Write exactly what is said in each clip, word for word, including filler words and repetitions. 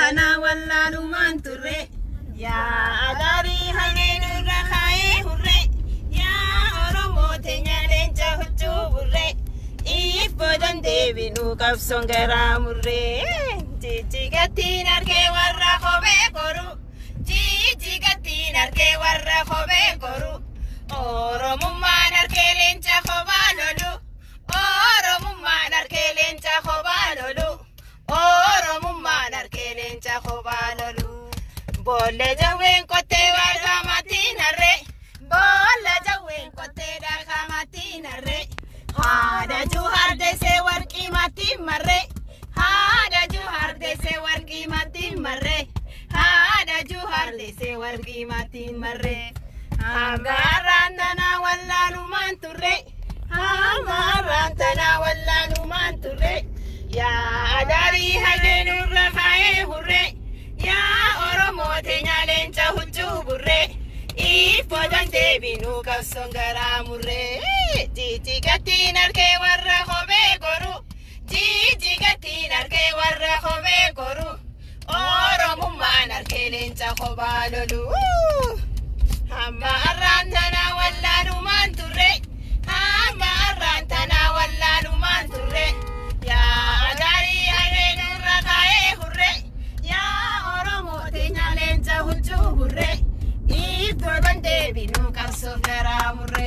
tana wallaalumaan turre yaa gaarii hangeen irra kaayee hurre yaa Oromoo teenya leenca huccuu burre if boodan deebinuu qabsoon garaa murre jijjigattiin argee warra kophee koru jijjigattiin argee warra kophee koru Oromummaan argee leenca kophaa lolu Oromummaan argee leenca kophaa lolu Oromummaan argee leenca kophaa lolu Bolle jawween kottee warra maatiin harree Bolle jawween kottee dhagaa maatiin harree Haada Juhar desee warqii maatiin marree Haada Juhar desee warqii maatiin marree Haada Juhar desee warqii maatiin marree Hammaraan tanaa wallaalumaan turre Hammaraan tanaa wallaalumaan turre yaa gaarii hangeen irra kaayee hurre yaa Oromoo teenya leenca huccuu burre if boodan deebinuu qabsoon garaa murre jijjigattiin argee warra kophee koru jijjigattiin argee warra kophee koru Oromummaan argee leenca kophaa lolu Hammaraan tanaa wallaalumaan turre Hammaraan tanaa wallaalumaan turre yaa gaarii hangeen irra kaayee hurre yaa Oromoo teenya leenca huccuu burre if boodan deebinuu qabsoon garaa murre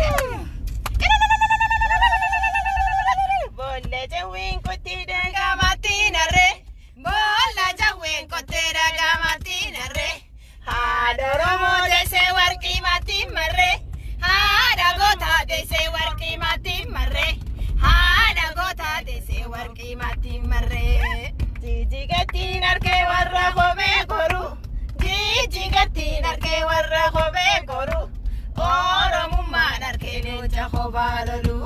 Bolle jawween kottee dhagaa maatiin harree Bolle jawween kottee dhagaa maatiin harree Haada Oromoo desee warqii maatiin marree Haada gootaa desee warqii maatiin marree Haada gootaa desee warqii maatiin marree Jijjigattiin argee warra kophee koru Jijjigattiin argee warra kophee koru Oromummaan argee leenca kophaa lolu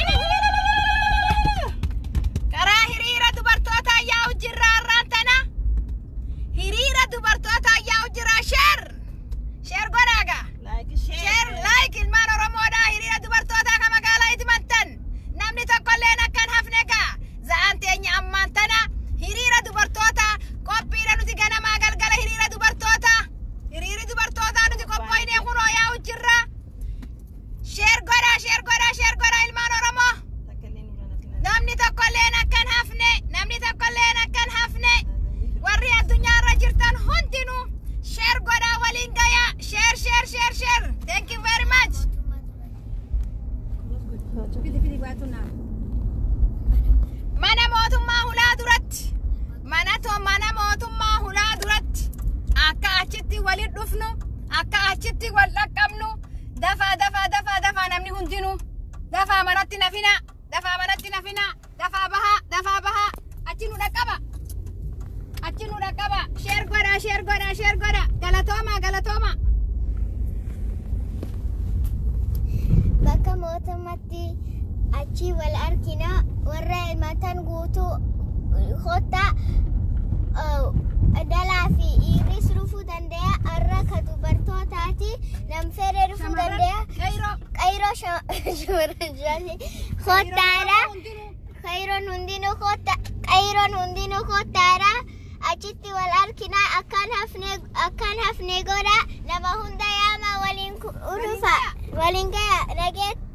Karaa hiriira dubartootaa yaa'u jirra har'aan tana Hiriira dubartootaa yaa'u jira sheer sheer godhaaga sheer like ilmaan Oromoodhaa hiriira dubartootaa ka magaalaa Idmantan namni tokkolleen akkan hafne gaa za'aan teenya ammaan tana hiriira dubartootaa qophiidha nuti ganamaa galgala hiriira dubartootaa hiriiri dubartootaa nuti qophoynee kunoo yaa'u jirra sheer godhaa sheer godhaa sheer godhaa ilmaan Oromoo namni tokkolleen akkan hafne namni tokkolleen akkan hafne warri addunyaarra jirtan hundinuu share godhaa waliin gayaa share share share share thank you very much mana mootummaa hulaa duratti mana to mana mootummaa hulaa duratti akka achitti waliin dhufnu akka achitti wal dhaqqabnu dafaa dafaa dafaa dafaa namni hundinuu dafaa manatti nafina dafaa manatti nafina dafaa bahaa dafaa bahaa achi nu dhaqqaba achi nu dhaqqaba sheer godhaa sheer godhaa sheer godhaa galatooma galatooma bakka mootummaatti achi wal argina warra ilmaatan guutuu kottaa dhalaa fi dhiirris dhufuu danda'a har'a ka dubartootaati nam fedhe dhufuu danda'a qayroo shamarran kottaadha qayroon hundinuu kotta qayroon hundinuu kottaadha achitti wal argina akkan hafne akkan hafne godha nama hunda yaama waliin dhufa waliin gaya nageet